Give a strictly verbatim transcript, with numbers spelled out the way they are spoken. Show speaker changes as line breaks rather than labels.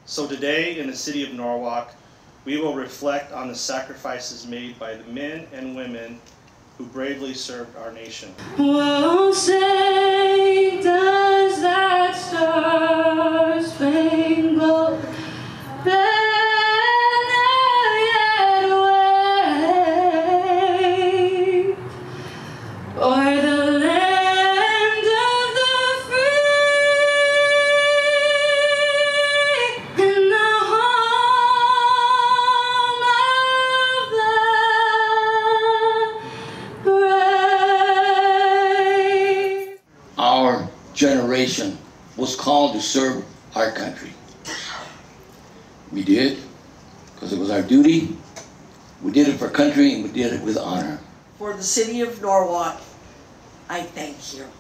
So today in the city of Norwalk, we will reflect on the sacrifices made by the men and women who bravely served our nation.
Won't say, does that star-spangled banner yet wave o'er the land of the free and the home of the brave?
Our generation was called to serve our country. We did, because it was our duty. We did it for country, and we did it with honor.
For the city of Norwalk, I thank you.